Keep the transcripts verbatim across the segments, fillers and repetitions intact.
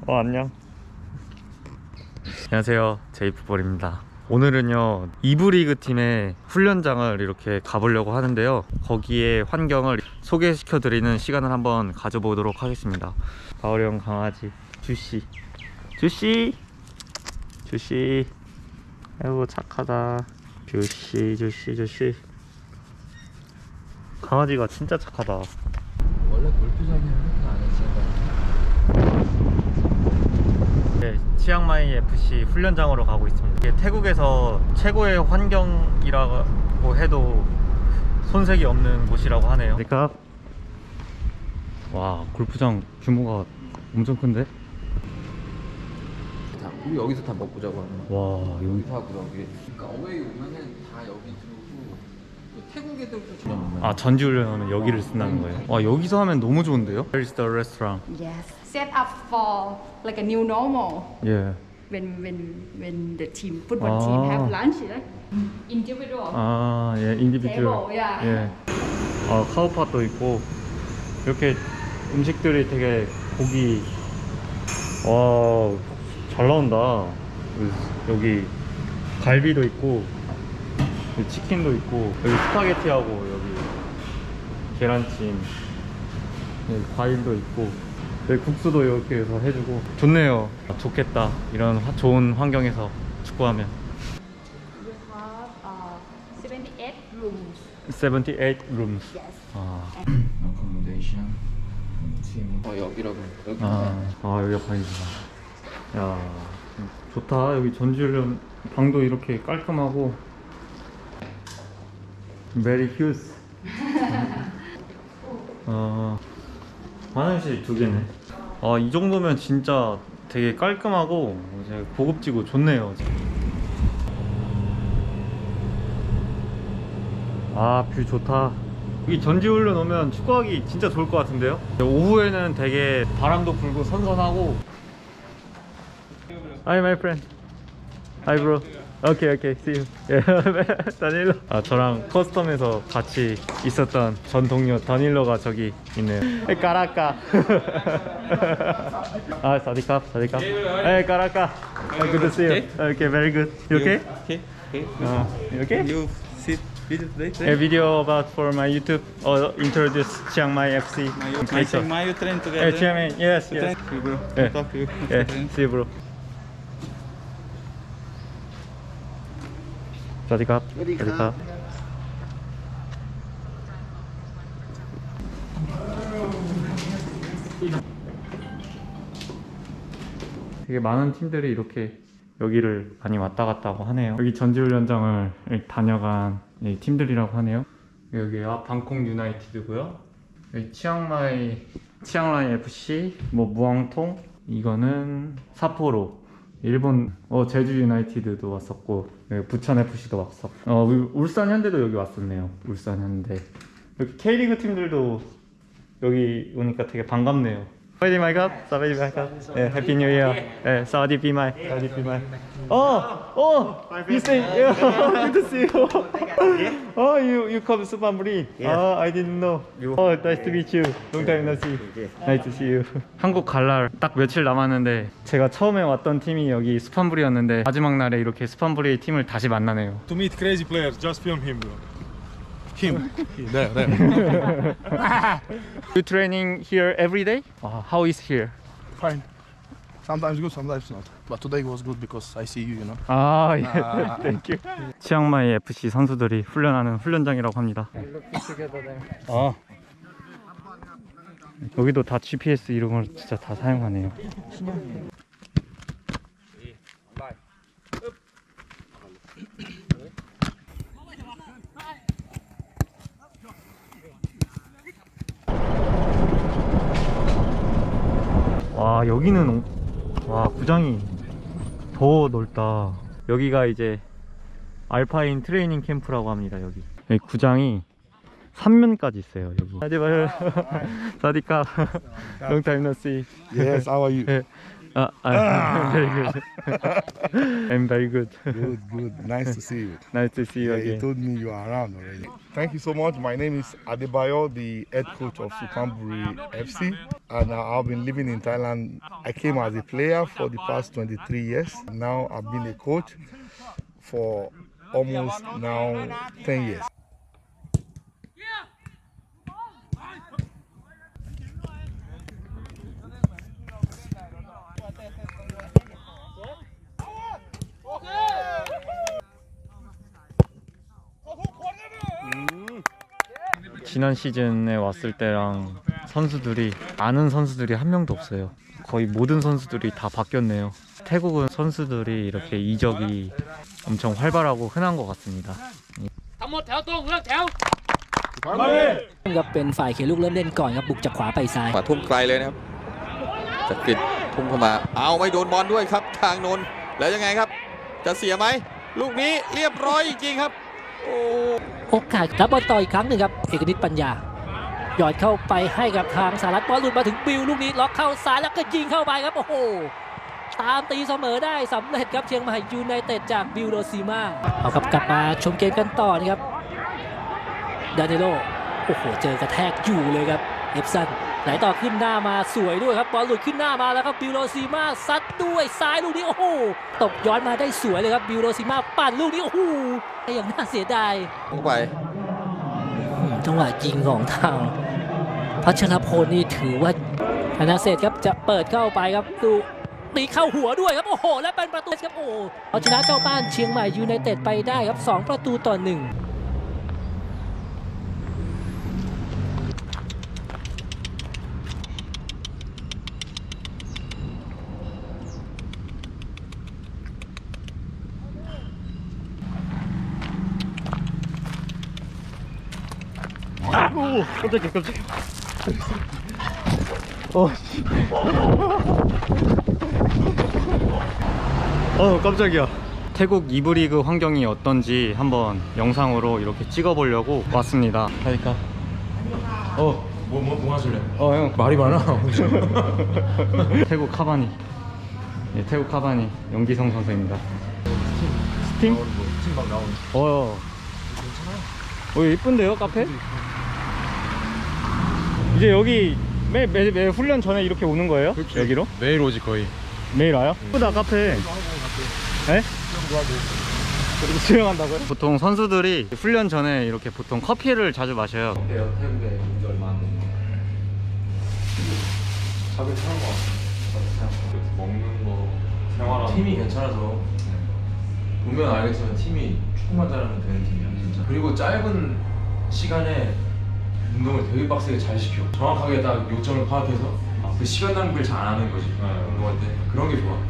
어 안녕. 안녕하세요, 제이프볼입니다. 오늘은요 이 부 리그 팀의 훈련장을 이렇게 가보려고 하는데요, 거기에 환경을 소개시켜 드리는 시간을 한번 가져보도록 하겠습니다. 가을형 강아지 주씨, 주씨 주씨 아이고 착하다. 주씨 주씨 주씨 강아지가 진짜 착하다. 원래 골프장에는 이렇게 안 했어요. 네, 치앙마이 에프씨 훈련장으로 가고 있습니다. 이게 태국에서 최고의 환경이라고 해도 손색이 없는 곳이라고 하네요. 그러니까 와, 골프장 규모가 엄청 큰데? 다 우리 여기서 다 먹고 자고 하는 거. 와, 여기 여기서 하고 여기. 그러니까 어웨이 오면은 다 여기 들어오고 태국 애들도 좀. 아, 전지 훈련은 여기를 쓴다는 거예요. 와, 여기서 하면 너무 좋은데요? Where is the restaurant? Yes, set up for like a new normal. 예. When when when the team football team have lunch, right? Individual 아, 예, 인디비주얼. table, yeah. 예. 아, 카우팟도 있고 이렇게 음식들이 되게 고기, 와, 잘 나온다. 여기 갈비도 있고 여기 치킨도 있고 여기 스파게티하고 여기 계란찜, 여기 과일도 있고 여기 국수도 이렇게 해서 해주고 좋네요. 아, 좋겠다, 이런 화, 좋은 환경에서 축구하면. You have uh, seventy-eight rooms. seventy-eight rooms. Yes. 아, 어코모데이션 팀. 어 여기라고. 여기. 아, 아 여기가 방이구나. 야, 좋다. 여기 전지훈련 방도 이렇게 깔끔하고 very huge. 어, 화장실 두 개네. 아, 이 정도면 진짜 되게 깔끔하고 이제 고급지고 좋네요. 아, 뷰 좋다. 여기 전지훈련 오면 축구하기 진짜 좋을 것 같은데요? 오후에는 되게 바람도 불고 선선하고. Hi my friend. Hi bro. Okay, okay, see you. Yeah. 다닐로. 아, 저랑 커스텀에서 같이 있었던 전 동료 다닐로가 저기 있네요. Hey, 까라까. 아, 사디캅, 사디캅. Hey, 까라까. Good to see you. Okay, very good. You okay? Okay, okay. Uh, you okay? You sit video today? A video about for my YouTube or introduce Chiang Mai F C. My, my Chiang Mai, you train together? Hey, Chiang Mai, yes, You yes. train? Okay, bro. Yeah. Talk to you. Yeah, see you, bro. 사디캅. 사디캅. 되게 많은 팀들이 이렇게 여기를 많이 왔다 갔다 하네요. 여기 전지훈련장을 다녀간 팀들이라고 하네요. 여기가 방콕 유나이티드고요. 여기 치앙마이 치앙라이 에프씨, 뭐 무앙통, 이거는 사포로, 일본 어 제주 유나이티드도 왔었고, 여기 부천 에프씨도 왔었고, 어 울산 현대도 여기 왔었네요. 울산 현대. 여기 K리그 팀들도 여기 오니까 되게 반갑네요. 사와디 마이갓, 사와디 마이갓. 예, 해피 뉴 이어. 예, 사와디 비마이, 사와디 비마이. 어, 어, you say, yeah, good to see you. Oh, you you come Supamburi. Oh, I didn't know. Oh, nice to meet you. Long time no see. Nice to see you. 한국 갈 날 딱 며칠 남았는데 제가 처음에 왔던 팀이 여기 수판부리였는데 마지막 날에 이렇게 수판부리 팀을 다시 만나네요. To meet crazy players, just film him, bro. Him. There, there. You training here every day? Uh, how is here? Fine. Sometimes good, sometimes not. But today was good because I see you, you know. 아, 예. 아. 땡큐. 치앙마이 에프씨 선수들이 훈련하는 훈련장이라고 합니다. 아, 여기도 다 지피에스 이런 걸 진짜 다 사용하네요. 와, 여기는, 와, 구장이 더 넓다. 여기가 이제 알파인 트레이닝 캠프라고 합니다. 여기, 여기 구장이 삼 면까지 있어요. 여기. 사디발 사디카. Long time no see. Yes, how are you? Uh, I'm very good. I'm very good. Good, good. Nice to see you. Nice to see you Yeah, you again. told me you are around already. Thank you so much. My name is Adebayo, the head coach of Supamburi F C, and uh, I've been living in Thailand. I came as a player for the past twenty-three years. Now I've been a coach for almost now ten years. 지난 시즌에 왔을 때랑 선수들이 아는 선수들이 한 명도 없어요. 거의 모든 선수들이 다 바뀌었네요. 태국은 선수들이 이렇게 이적이 엄청 활발하고 흔한 것 같습니다. ครับเป็นฝ่ายเขียนลูกเริ่มเล่นก่อนครับบุกจากขวาไปซ้ายขวาทุ่มไกลเลยนะครับจักริดทุ่มเข้ามาเอาไม่โดนบอลด้วยครับทางนนท์แล้วยังไงครับจะเสียไหมลูกนี้เรียบร้อยจริงๆครับโอ้โอกาสรับบอลต่ออีกครั้งหนึ่งครับเอกนิตปัญญาหยอดเข้าไปให้กับทางสหรัฐบอลหลุดมาถึงบิวลูกนี้ล็อกเข้าซ้ายแล้วก็ยิงเข้าไปครับโอ้โหตามตีเสมอได้สำเร็จครับเชียงใหม่ยูไนเต็ดจากบิวโรซีมาเอาครับกลับมาชมเกมกันต่อนะครับดานิโลโอ้โหเจอกระแทกอยู่เลยครับเอฟซันไหลต่อขึ้นหน้ามาสวยด้วยครับบอลหลุดขึ้นหน้ามาแล้วครับบิวโรซีมาซัดด้วยซ้ายลูกนี้โอ้โหตบย้อนมาได้สวยเลยครับบิวโรซีมาปั่นลูกนี้โอ้โหอย่างน่าเสียดายเข้าไปจังหวะยิงของทางพัชรพลนี่ถือว่าธนาเศษครับจะเปิดเข้าไปครับดูตีเข้าหัวด้วยครับโอ้โหและเป็นประตูครับโอ้เอาชนะเจ้าบ้านเชียงใหม่ยูไนเต็ดไปได้ครับสองประตูต่อหนึ่ง 오, 깜짝이야, 깜짝이야. 어, 어, 깜짝이야. 태국 이 부 리그 환경이 어떤지 한번 영상으로 이렇게 찍어보려고 왔습니다. 그러니까. 어, 뭐, 뭐, 뭐 하실래? 어, 형. 말이 많아. 태국 카바니. 예, 태국 카바니 연기성 선수입니다. 스팀? 팀막 나오는. 어, 어, 예쁜데요, 카페? 이제 여기 매, 매, 매 훈련 전에 이렇게 오는 거예요? 그렇지. 여기로? 매일 오지 거의. 매일 와요? 예쁘다 카페. 네? 수영한다고요? 보통 선수들이 훈련 전에 이렇게 보통 커피를 자주 마셔요. 어때요? 태국에 온지 얼마 안 됐는데 자기 사는 거 먹는 거 생활하는 팀이 괜찮아서 보면 알겠지만 팀이 축구만 잘하면 되는 팀이야 진짜. 그리고 짧은 시간에 운동을 되게 빡세게 잘 시켜. 정확하게 딱 요점을 파악해서 그 시간 낭비를 잘 안 하는 거지. 운동할 때 그런 게 좋아.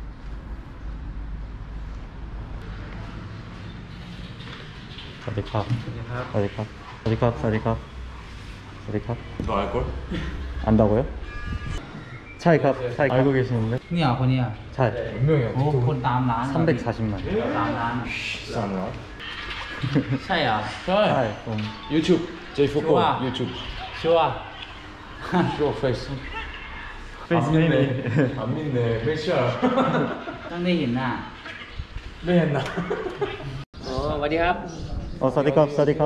사디캅 사디캅 사디캅 사디캅 사디캅 너 알걸? 안다고요? 차이캅 차이 알고 계시는데? เนี่ยคนเนี้ย 차이 몇 명이야? โอ้คนตามร้าน 삼백사십만 ตามร้าน 싸나? ใช่เหรอ 차이 좀 유튜브 제이포코 좋아. 유튜브 ชัวร์ 쇼 페이스 페이스 안 믿네 안 믿네 페이스야 ต้องได้เห็นหน้า 네 했나? โอ้สวัสดีครับ 어 사디캅 사디캅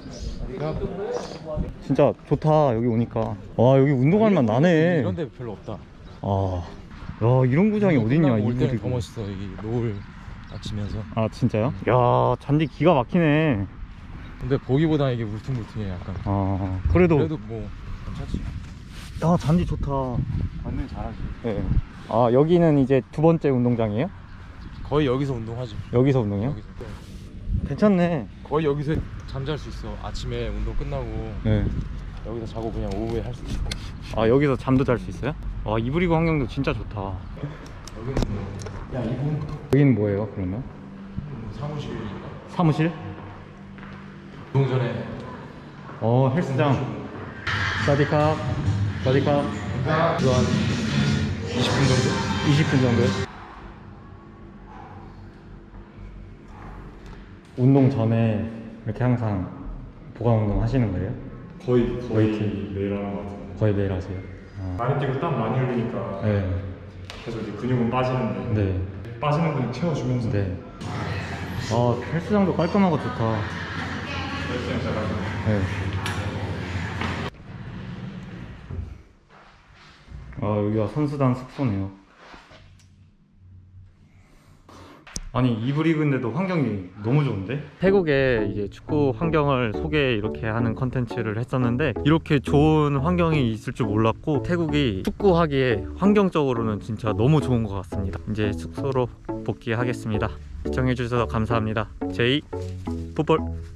진짜 좋다 여기 오니까. 와 여기 운동할 만 나네. 이런 데 별로 없다. 아, 야 이런 구장이 어딨냐 이 올 때는 더 부리고. 멋있어. 여기 노을 아치면서. 아 진짜요? 야 잔디 기가 막히네. 근데 보기보다 이게 울퉁불퉁해 약간. 아 그래도, 그래도 뭐 괜찮지. 야 잔디 좋다. 완전 잘하지. 네. 아 여기는 이제 두 번째 운동장이에요? 거의 여기서 운동하지. 여기서 운동해요? 여기서. 괜찮네. 거의 여기서 잠잘 수 있어. 아침에 운동 끝나고 네. 여기서 자고 그냥 오후에 할 수 있고. 아 여기서 잠도 잘 수 있어요? 와 이브리그 환경도 진짜 좋다. 여기는 뭐, 야 이분부터 여기는 뭐예요 그러면? 사무실이니까. 사무실? 운동 전에 어 헬스장. 사디캅 사디캅 한 이십 분 정도? 이십 분 정도요? 운동 전에 이렇게 항상 보강 운동 하시는 거예요? 거의 거의 웨이트 매일 하는 것 같아요. 거의 매일 하세요? 아. 많이 뛰고 땀 많이 흘리니까 네. 계속 이제 근육은 빠지는데 네. 빠지는 근육 채워주면서 네. 아, 헬스장도 깔끔하고 좋다. 헬스장 잘하고. 네. 아, 여기가 선수단 숙소네요. 아니, 이부 리그인데도 환경이 너무 좋은데? 태국의 이제 축구 환경을 소개 이렇게 하는 컨텐츠를 했었는데 이렇게 좋은 환경이 있을 줄 몰랐고 태국이 축구하기에 환경적으로는 진짜 너무 좋은 것 같습니다. 이제 숙소로 복귀하겠습니다. 시청해주셔서 감사합니다. 제이 풋볼